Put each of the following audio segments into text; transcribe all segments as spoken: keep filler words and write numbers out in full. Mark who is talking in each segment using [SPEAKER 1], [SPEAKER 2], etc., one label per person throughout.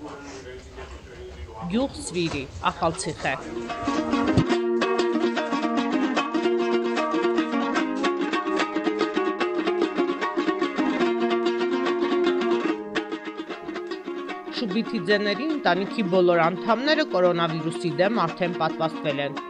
[SPEAKER 1] Գյուղ Սվիրի, Ախալցիխե։ Շուբիթիձեների ընտանիքի բոլոր անդամները կորոնավիրուսի դեմ արդեն պատվաստվել են։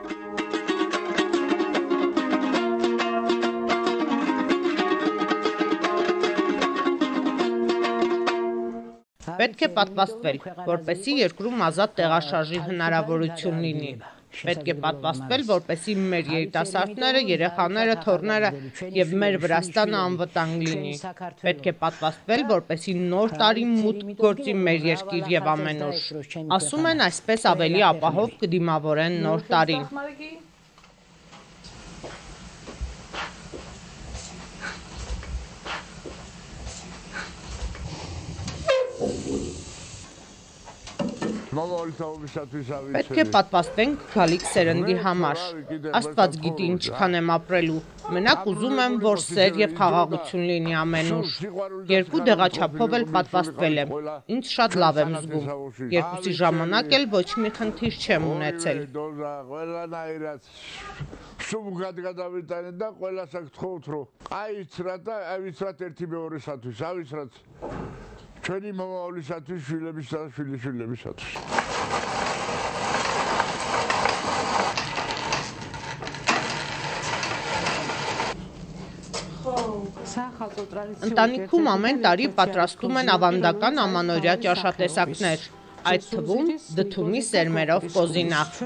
[SPEAKER 1] Պետք է պատվաստվել, որպեսզի երկրում ազատ տեղաշարժի հնարավորություն լինի։ Պետք է պատվաստվել, որպեսզի մեր երիտասարդները, երեխաները, թոռները եւ մեր Վրաստանը անվտանգ լինի։ Պետք է պատվաստվել, որպեսզի նոր տարի մուտք գործի մեր երկիր եւ ամենուր։ Ասում են, այսպես ավելի ապահով կդիմավորեն նոր տարին։ Պետք է պատվաստվենք գալիք սերնդի համար։ Աստված գիտի ինչքան եմ ապրելու։ Մենակ ուզում եմ, որ սեր եւ խաղաղություն լինի ամենուր։ Երկու դեղաչափով էլ պատվաստվել եմ։ Ինձ շատ լավ եմ զգում։ Երկուսի ժամանակ էլ ոչ մի խնդիր չեմ ունեցել։
[SPEAKER 2] Չունի մամալիսատուս շուլեբիսատուս շուլի շուլեբիսատուս։
[SPEAKER 1] Ընտանիքում ամեն տարի պատրաստում են ավանդական ամանորյա ճաշատեսակներ, այդ թվում դդումի սերմերով կոզինախ։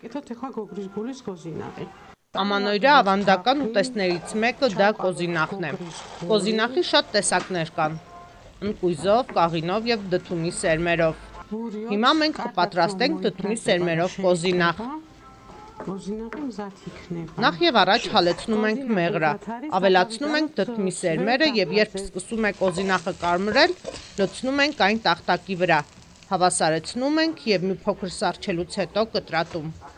[SPEAKER 1] Ամանորյա ավանդական ուտեստներից մեկը դա կոզինախն է։ Կոզինախի շատ տեսակներ կան։ Ընկույզով, կաղինով եւ դդումի սերմերով։ Հիմա մենք կպատրաստենք դդումի սերմերով կոզինախ։ Նախ եւ առաջ հալեցնում ենք մեղրը, ավելացնում ենք դդումի սերմերը եւ երբ սկսում է կոզինախը կարմրել, լցնում ենք այն տախտակի վրա, հավասարեցնում ենք եւ մի փոքր սառչելուց հետո կտրատում։